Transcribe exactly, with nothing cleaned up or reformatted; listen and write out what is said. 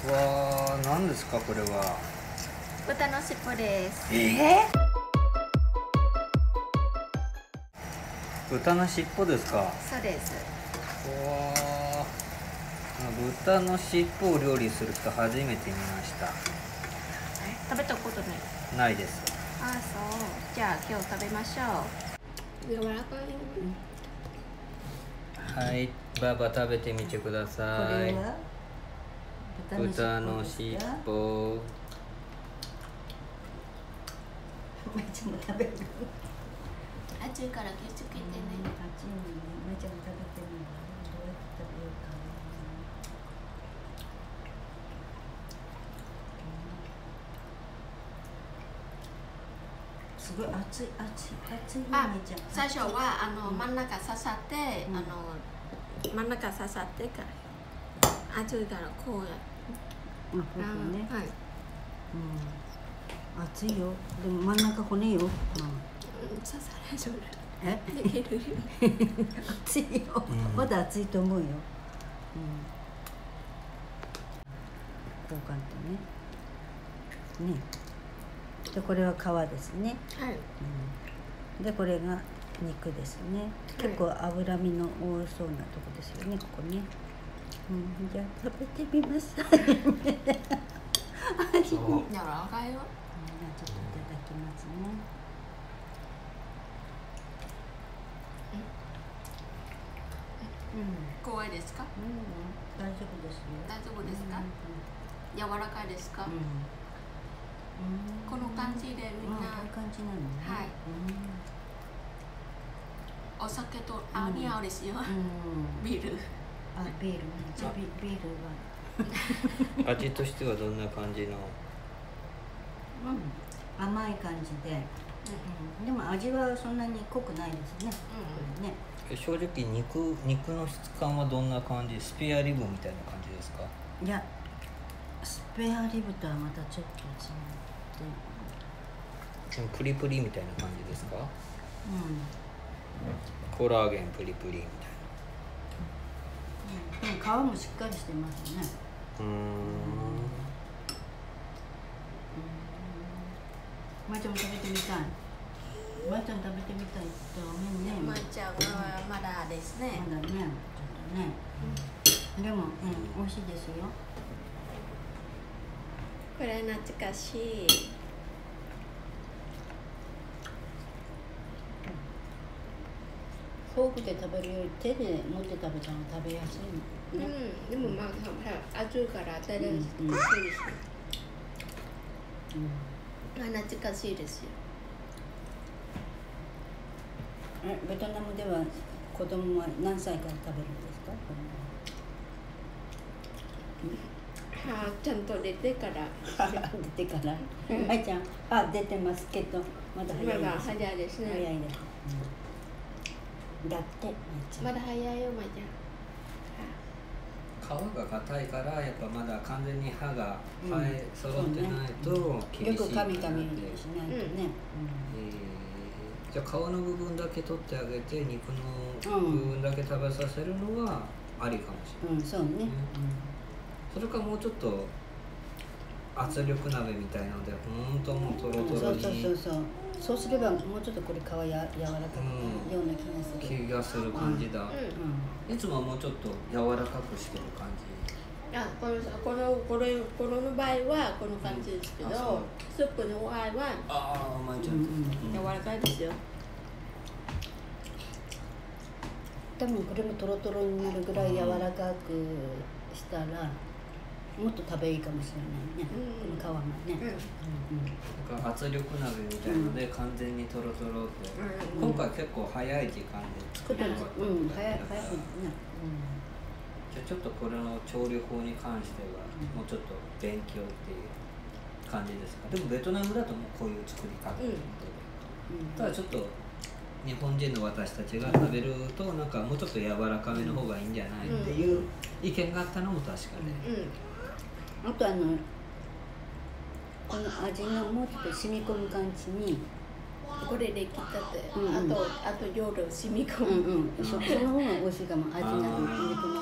わー、何ですかこれは。 豚の尻尾です。 えー、豚の尻尾ですか。 そうです。 わー、豚の尻尾を料理する人初めて見ました。 食べたことない。 ないです。 ああ、そう。じゃあ今日食べましょう。柔らかい。 はい、ばば食べてみてください。豚の尻尾。 めちゃも食べる。 熱いから気をつけてね。 熱いのにめちゃも食べてるの。どうやって食べようかな。すごい熱い熱い熱い。 あ、最初はあの真ん中刺さって、あの真ん中刺さってから熱いからこうや。 あ、ここね。 はい。 うん。熱いよ。でも真ん中骨よ。うん。 刺されそう。 え？ できる。 熱いよ。まだ熱いと思うよ。うん。こうかんとね。ね。でこれは皮ですね。 はい。 うん、でこれが肉ですね。結構脂身の多そうなとこですよね。ここね。うん、じゃあ食べてみます。柔らかいよ。ちょっといただきますね。 うん。怖いですか？ うん、大丈夫ですよ。 大丈夫ですか？うん、柔らかいですか？うん。この感じでみんな。 こういう感じなのね。 はい。お酒と合うに合うですよ。ビール。 あ、ビールね。じゃあビビールは。味としてはどんな感じの？ うん、甘い感じで。うん、でも味はそんなに濃くないですね。これね。 正直肉肉の質感はどんな感じ？スペアリブみたいな感じですか？ いや、スペアリブとはまたちょっと違って。 プリプリみたいな感じですか？うん。コラーゲンプリプリみたいな。 うん、でも皮もしっかりしてますね。うん。まーちゃんも食べてみたい。まーちゃん食べてみたいってごめんね。 まーちゃんはまだですね。 まだね、ちょっとね。でも、うん、美味しいですよ。 これ懐かしい。 フォークで食べるより手で持って食べたら食べやすいの、 ね。うん、でもまあ熱いから手で美味しいです。うん。懐かしいですよ。 え、ベトナムでは子供は何歳から食べるんですか？ 歯ちゃんと出てから。 出てから。まいちゃん、歯出てますけど、まだ早いです。 まだ早いですね。 早いです。だって、 まだ早いよ、まいちゃん。皮が硬いからやっぱまだ完全に歯が生え揃ってないと厳しい。 よく噛み噛みしないとね。 じゃあ皮の部分だけ取ってあげて肉の部分だけ食べさせるのはありかもしれない。 うん、そうね。 それかもうちょっと圧力鍋みたいなので本当もうトロトロに。 そうそうそうそう。そうすればもうちょっとこれ皮や柔らかくなるような気がする。 気がする感じだ。いつもはもうちょっと柔らかくしてる感じ。 あ、このこのこれこの場合はこの感じですけど、スープの場合はああ、まあちょっと柔らかいですよ。 多分これもトロトロになるぐらい柔らかくしたらもっと食べいいかもしれないね。この皮がね。 なんか圧力鍋みたいので完全にトロトロって。今回結構早い時間で作るのが。 うん、早い早いね。 じゃあちょっとこれの調理法に関してはもうちょっと勉強っていう感じですか？でもベトナムだともうこういう作り方ということで。ただちょっと日本人の私たちが食べるとなんかもうちょっと柔らかめの方がいいんじゃないっていう意見があったのも確かで。 あとあのこの味のもうちょっと染み込む感じにこれできたて、 うんうん、 あとあと夜染み込む、 うんうん、そ, その方が美味しいかも。味が染み込む